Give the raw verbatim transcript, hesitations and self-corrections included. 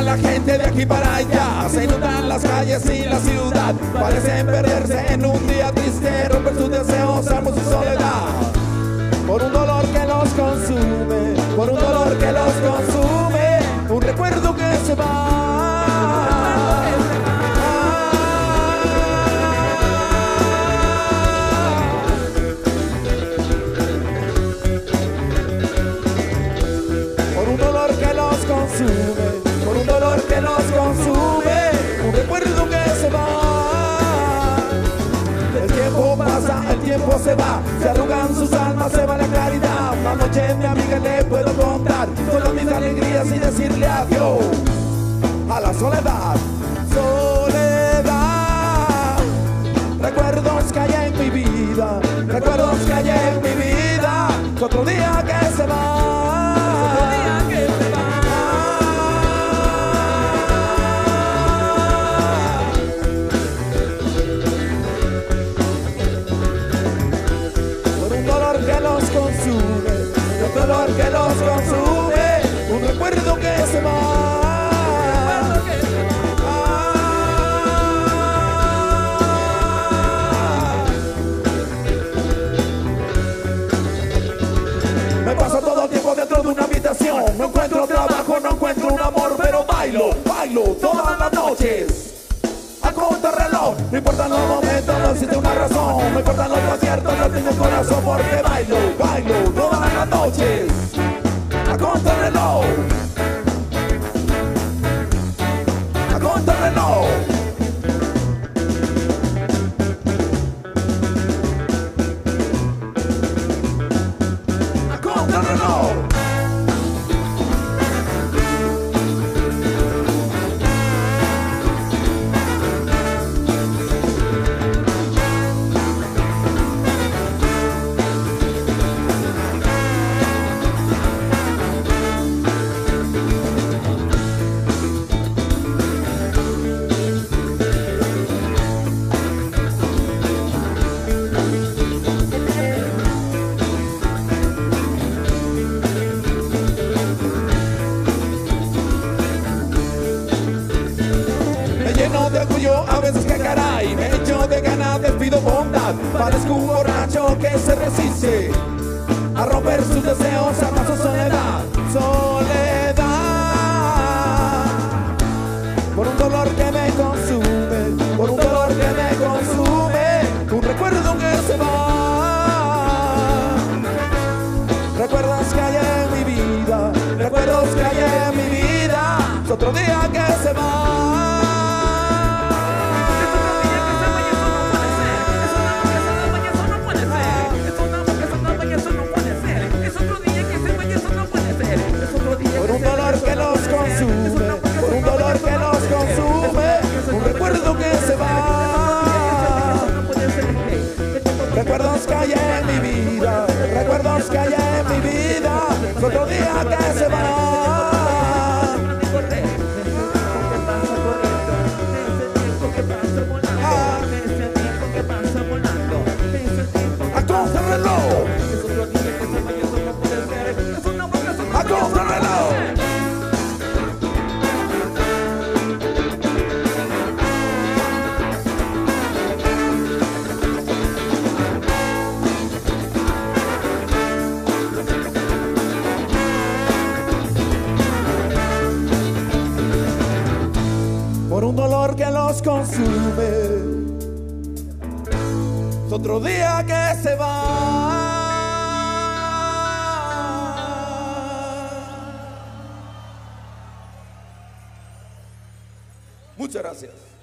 la gente de aquí para allá. Se inundan las calles y la ciudad. Parecen perderse en un día triste, romper sus deseos, amo su soledad. Por un dolor que los consume, por un dolor que los consume, un recuerdo que se va. Por un dolor que los consume, por un dolor que los consume, un recuerdo que se va. El tiempo pasa, el tiempo se va, se arrugan sus almas, se va la claridad. Una noche mi amiga le puedo contar todas mis alegrías y decirle adiós a la soledad. Soledad, recuerdos que hay en mi vida, recuerdos que hay en mi vida, otro día que se va. El dolor que los consume, un recuerdo que se va. Me paso todo el tiempo dentro de una habitación, no encuentro trabajo, no encuentro un amor, pero bailo, bailo todas las noches a contrarreloj. No importan los momentos, no existe una razón. No importan los conciertos, no tengo corazón, porque bailo, bailo todas las noches a contrarreloj, a contrarreloj. A contrarreloj. De orgullo, a veces que caray, me echo de ganas, despido bondad. Parezco un borracho que se resiste a romper sus deseos, ama su soledad. Soledad, por un dolor que me consume, por un dolor que me consume, un recuerdo que se va. Recuerdos que hay en mi vida, recuerdos que hay en mi vida, es otro día que se va. Por un dolor que los consume, por un dolor que los consume, un recuerdo que se va. Recuerdos que hay en mi vida, recuerdos que hay en mi vida, otro día que se va. A contrarreloj, a contrarreloj. Por un dolor que los consume, es otro día que se va. Muchas gracias.